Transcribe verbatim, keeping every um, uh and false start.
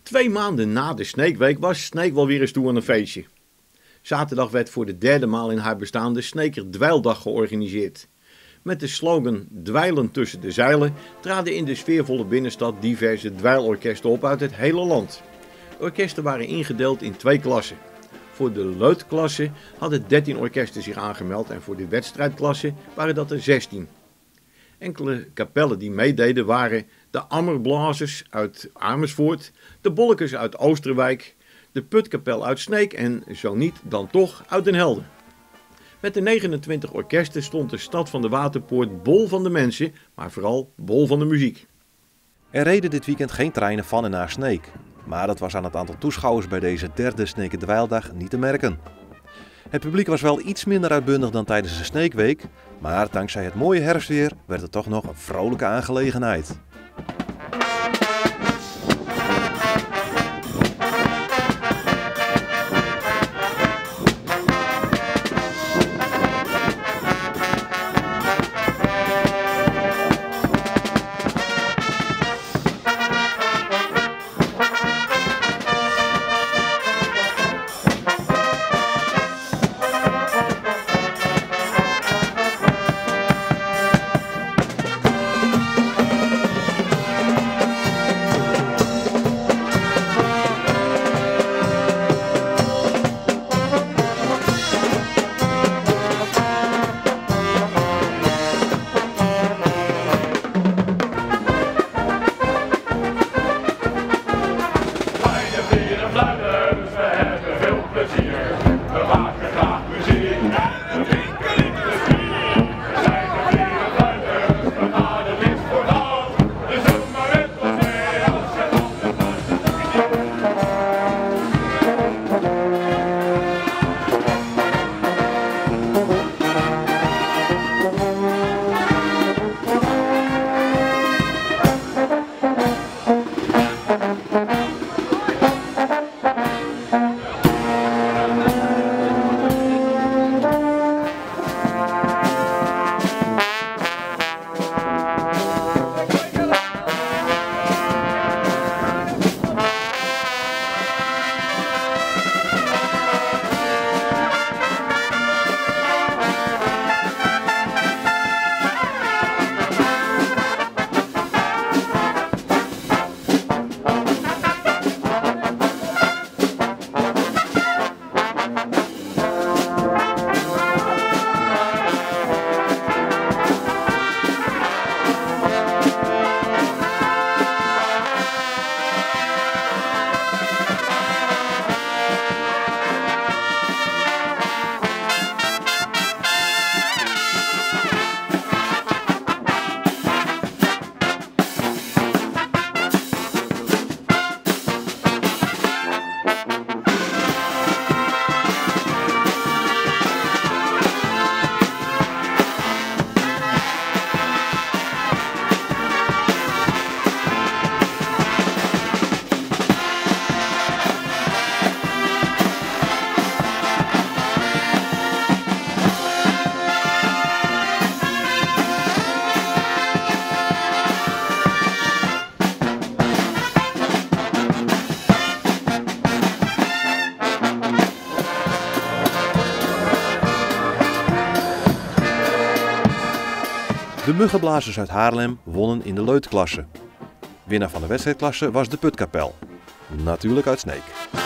Twee maanden na de Sneekweek was Sneek wel weer eens toe aan een feestje. Zaterdag werd voor de derde maal in haar bestaan de Sneeker Dweildag georganiseerd. Met de slogan Dweilen tussen de zeilen traden in de sfeervolle binnenstad diverse dweilorkesten op uit het hele land. De orkesten waren ingedeeld in twee klassen. Voor de leutklasse hadden dertien orkesten zich aangemeld en voor de wedstrijdklasse waren dat er zestien. Enkele kapellen die meededen waren de Ammerblazers uit Amersfoort, de Bollekes uit Oosterwijk, de Putkapel uit Sneek en, zo niet, dan toch uit Den Helder. Met de negenentwintig orkesten stond de stad van de Waterpoort bol van de mensen, maar vooral bol van de muziek. Er reden dit weekend geen treinen van en naar Sneek, maar dat was aan het aantal toeschouwers bij deze derde Sneeker Dweildag niet te merken. Het publiek was wel iets minder uitbundig dan tijdens de Sneekweek, maar dankzij het mooie herfstweer werd het toch nog een vrolijke aangelegenheid. De Muggenblazers uit Haarlem wonnen in de leutklasse. Winnaar van de wedstrijdklasse was de Putkapel, natuurlijk uit Sneek.